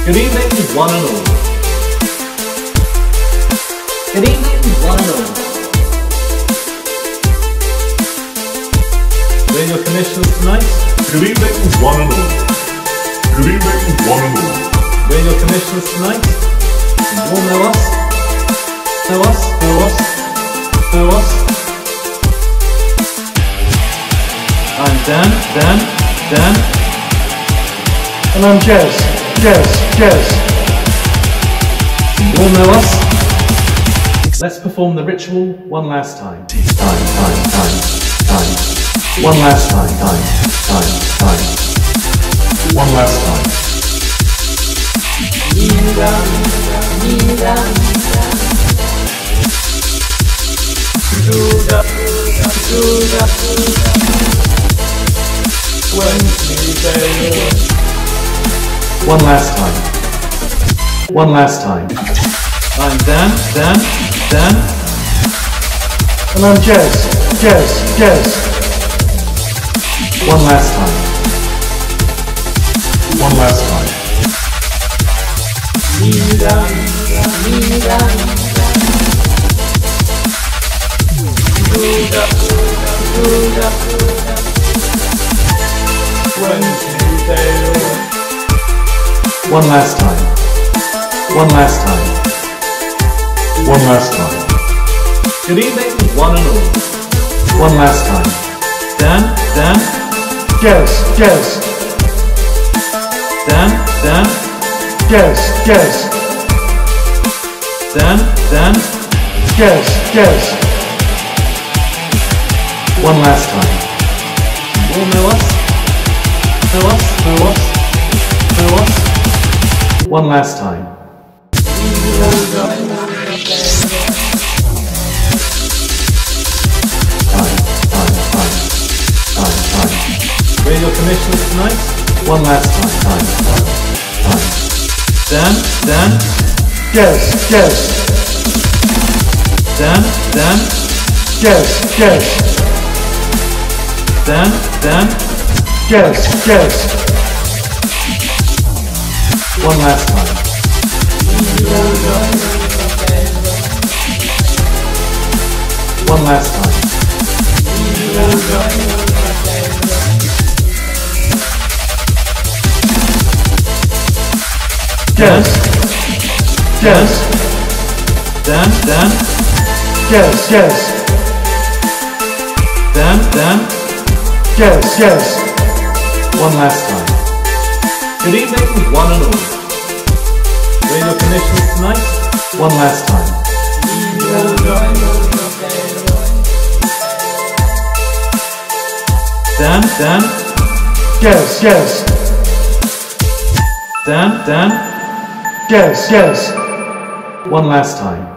Good evening, one and all. Good evening, one and all. We're your commissioners tonight. Good evening, one and all. Good evening, one and all. We're your commissioners tonight. And you all know us. Know us, know us, know us. I'm Dan. And I'm Jez. You all know us. Let's perform the ritual one last time. Time. One last time. One last time. One last time. One last time. I'm Dan. And I'm Jez. One last time. One last time. One last time. One last time. One last time. Good evening, one and all. One last time. Dan. Jez. Dan. Jez. Dan. Jez. One last time. You all know us? Know us? One last time. Time. We're your commissioners tonight. One last time. Dan. Jez. Dan. Jez. Dan. Jez. One last time. One last time. Jez. Dan. Jez. Dan. Jez. One last time. Good evening, one and all. We're your commissioners tonight. One last time. Dan. Jez. Dan. Jez. One last time.